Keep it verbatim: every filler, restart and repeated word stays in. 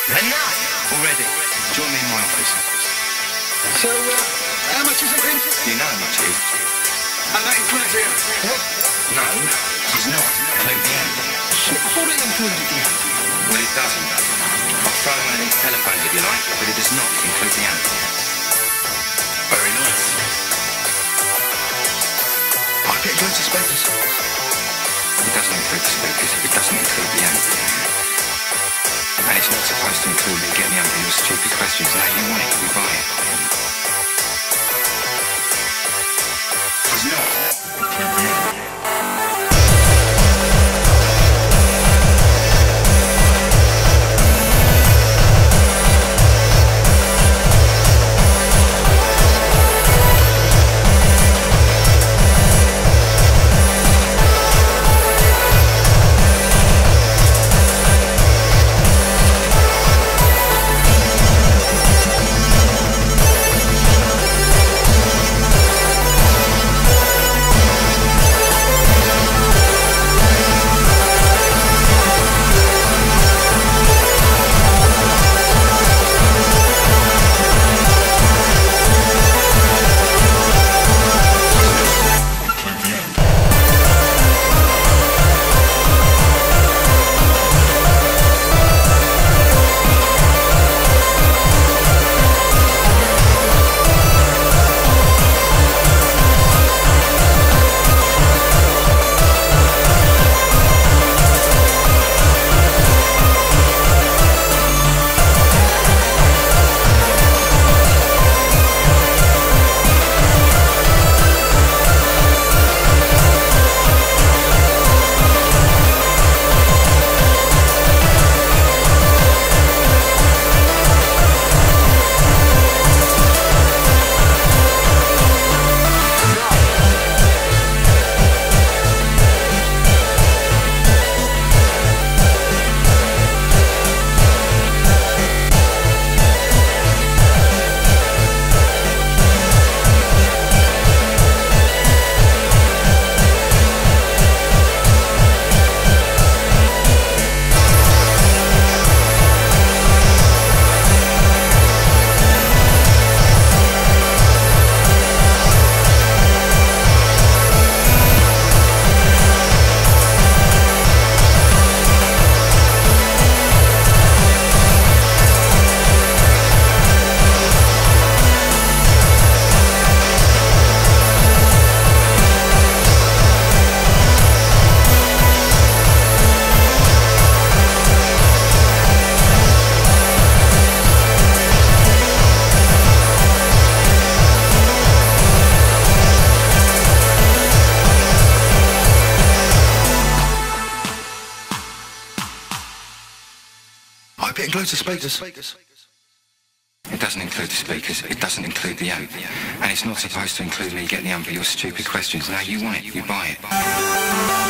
Enough already. Join me in my office. So, uh, how much is it, Vince? You know how much it is. And that includes the amp. What? No, it does not include the amp. I thought it included the amp. Well, it doesn't. I'll throw one of these telephones if you like, but it does not include the amp. Very nice. I bet it includes the speakers. It doesn't include the speakers. It doesn't include the amp. And it's not supposed to include me getting the amp and your stupid questions. Now you want it, we buy it. Does not include the amp. It includes the speakers. It doesn't include the speakers. It doesn't include the amp. And it's not supposed to include me getting the amp for your stupid questions. Now you want it, you buy it.